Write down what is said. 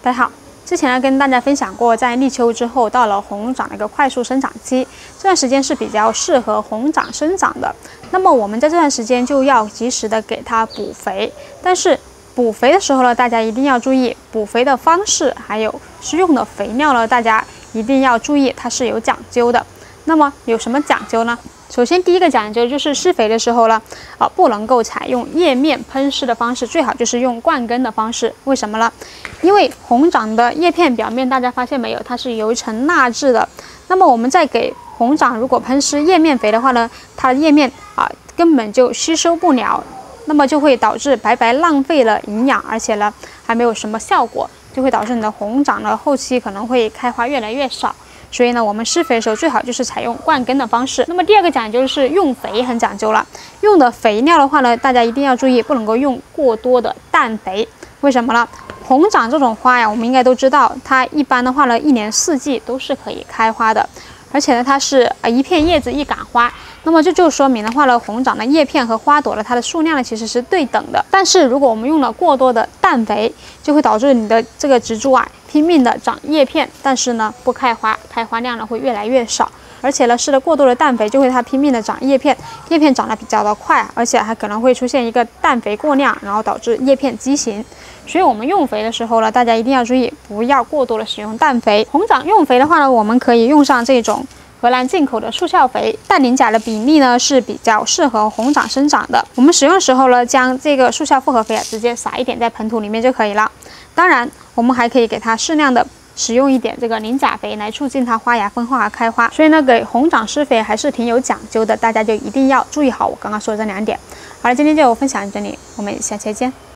大家好，之前呢跟大家分享过，在立秋之后到了红掌的一个快速生长期，这段时间是比较适合红掌生长的。那么我们在这段时间就要及时的给它补肥，但是补肥的时候呢，大家一定要注意补肥的方式，还有施用的肥料呢，大家一定要注意，它是有讲究的。那么有什么讲究呢？首先，第一个讲究就是施肥的时候呢，不能够采用叶面喷施的方式，最好就是用灌根的方式。为什么呢？因为红掌的叶片表面，大家发现没有，它是有一层蜡质的。那么我们在给红掌如果喷施叶面肥的话呢，它的叶面根本就吸收不了，那么就会导致白白浪费了营养，而且呢还没有什么效果，就会导致你的红掌呢后期可能会开花越来越少。所以呢，我们施肥的时候最好就是采用灌根的方式。那么第二个讲究是用肥很讲究了，用的肥料的话呢，大家一定要注意，不能够用过多的氮肥。为什么呢？红掌这种花呀，我们应该都知道，它一般的话呢，一年四季都是可以开花的，而且呢，它是一片叶子一杆花。那么这就说明的话呢，红掌的叶片和花朵的它的数量呢其实是对等的。但是如果我们用了过多的氮肥，就会导致你的这个植株拼命的长叶片，但是呢不开花，开花量呢会越来越少。而且呢施了过多的氮肥，就会它拼命的长叶片，叶片长得比较的快，而且还可能会出现一个氮肥过量，然后导致叶片畸形。所以我们用肥的时候呢，大家一定要注意，不要过多的使用氮肥。红掌用肥的话呢，我们可以用上这种荷兰进口的速效肥，氮磷钾的比例呢是比较适合红掌生长的。我们使用的时候呢，将这个速效复合肥直接撒一点在盆土里面就可以了。当然，我们还可以给它适量的使用一点这个磷钾肥来促进它花芽分化和开花。所以呢，给红掌施肥还是挺有讲究的，大家就一定要注意好我刚刚说的这2点。好了，今天就分享到这里，我们下期见。